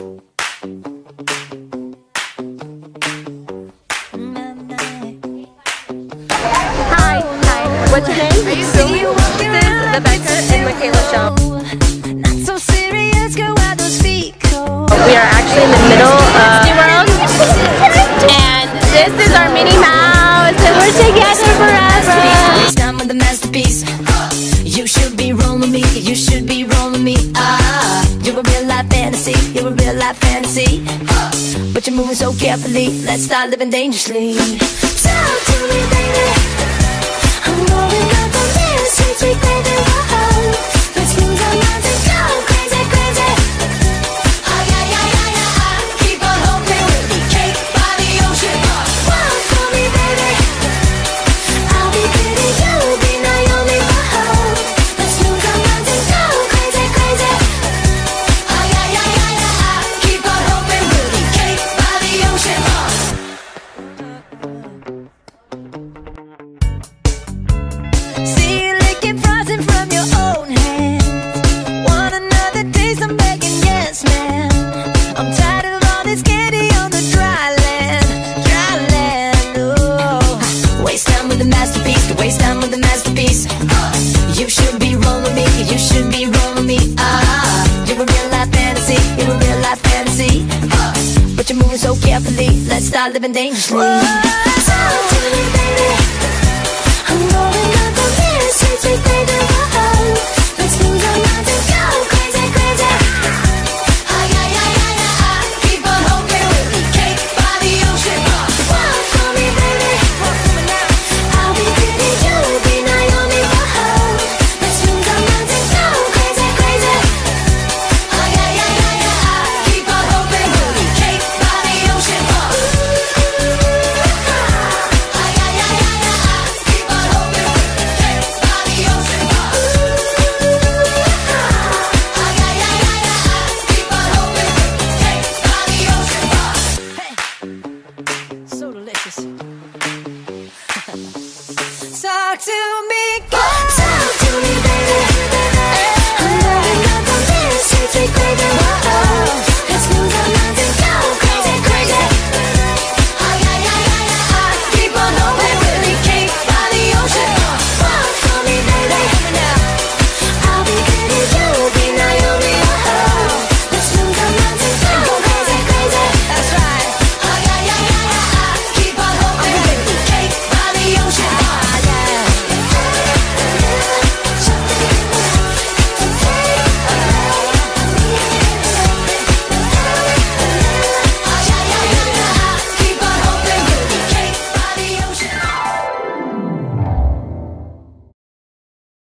Hi, what's your name? Are you singing? This is Rebecca and Michaela Shaw. We are actually in the middle of Disney World, and this is our Minnie Mouse, and we're together forever. Time with the masterpiece. You should be rolling me. You should be rolling me. You're a real life fantasy. You're a real life fantasy. But you're moving so carefully. Let's start living dangerously. Talk to me, baby. I'm rolling up on this sweet, sweet baby. Whoa. Let's move our minds and go crazy, crazy. Ah, yeah, yeah, yeah, yeah. Keep on hoping we'll be cake by the ocean. Walk for me, baby. I'll be pretty, you'll be Naomi. Whoa. Let's move our minds and go crazy, crazy. Ah, yeah, yeah, yeah, yeah. Keep on hoping we'll be cake by the ocean. See you licking frozen from your own hands. Want another taste? I'm begging, yes, man. I'm tired of all this candy on the dry land, dry land. Oh, waste time with the masterpiece, to waste time with the masterpiece. You should be rolling me, you should be rolling me. You're a real life fantasy, you're a real life fantasy. But you're moving so carefully, let's start living dangerously. Talk to me, baby. I'm rolling up on this sweet, sweet baby.